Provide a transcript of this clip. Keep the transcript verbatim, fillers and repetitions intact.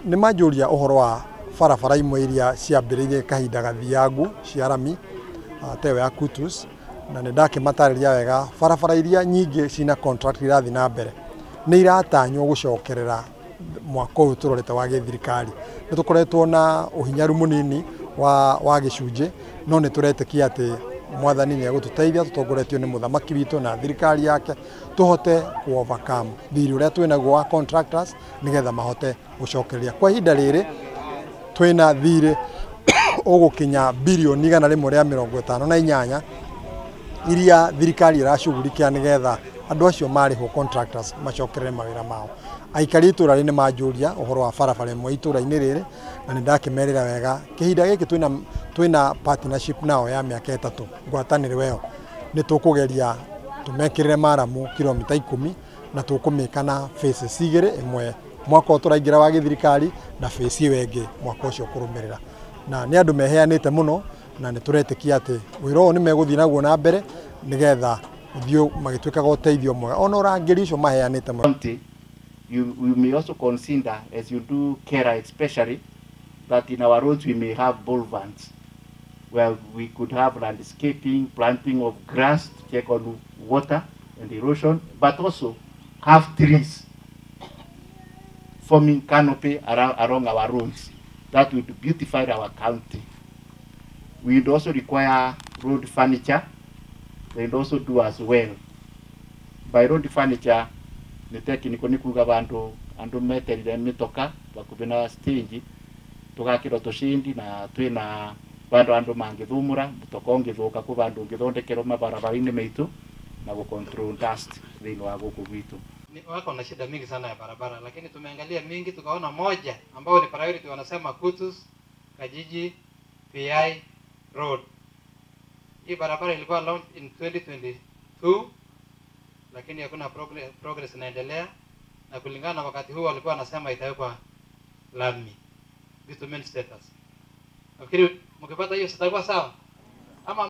nĩ manjũria ũhoro wa barabara imwe iria ciambĩrĩirie kahinda gathiangu cia rami teyo ya Kutus, na nĩ ndakĩmatarĩria wega barabara iria nyingĩ cina contract irathi na mbere nĩ iratanywo gũcokerera mwaka ũyũ tũrorete wa gĩthirikari. Nĩ tũkoretwo na ũhinyaru mũnini wa wa gĩcunjĩ, no nĩ tũretĩkia atĩ mwathani nĩ egũtũteithia, tũtongoretio nĩ mũthamaki witũ na thirikari yake, tũhote ku overcome thirĩ ũrĩa twĩnaguo wa contractors nĩgetha mahote gũcokereria. Kwa ihinda rĩrĩ twĩna thirĩ ũgũkinya birioni igana rĩmwe rĩa mĩrongo ĩtano na inyanya iria thirikari ĩracugurikia nĩgetha andũ acio marĩhwo contractors macokerere mawĩra mao. Aikari itũra rĩrĩ nĩ manjũria ũhoro wa barabara ĩmwe itũra-inĩ rĩrĩ, na nĩ ndakĩmerĩra wega kĩhinda gĩkĩ twĩna twĩna partnership nao ya mĩaka ĩtatũ, ngwatanĩro ĩyo nĩ tũkũgeria tũmekĩrĩre maramu kilomita ikũmi na tũkũmĩka na phases igĩrĩ, ĩmwe mwaka ũtũraingĩra wa gĩthirikari na phase ĩyo ĩngĩ mwaka ũcio kũrũmĩrĩra. Na nĩ andũ meheanĩte mũno na nĩ tũretĩkia atĩ wĩra ũyũ nĩ megũthiĩ naguo na mbere nĩgetha ũthiũ magĩtuĩkaga ũteithio mwega ona ũrangĩri ũcio maheanĩte mũno. You, you may also consider, as you do Kera especially, that in our roads we may have boulevards where we could have landscaping, planting of grass to check on water and erosion, but also have trees forming canopy around, along our roads. That would beautify our county. We would also require road furniture and also do as well. By road furniture, ni tekiniko ni kuga bandu andu meterire mitoka bakubina stage tugakira tushindi na twina bandu andu mangithumura mutoka ungithuka ku bandu ngithondekero mabarabara-ini meitu na ku control dust thini wa guku gwitu. Ni wako na shida mingi sana ya barabara, lakini tumeangalia mingi tukaona moja ambao ni priority, wanasema Kutus Kajiji P I Road. Hii barabara ilikuwa launched in twenty twenty-two, lakini hakuna progress, progress inaendelea, na kulingana na wakati huu walikuwa wanasema itawekwa lami bitumen status. Nafikiri mkipata hiyo sitakuwa sawa.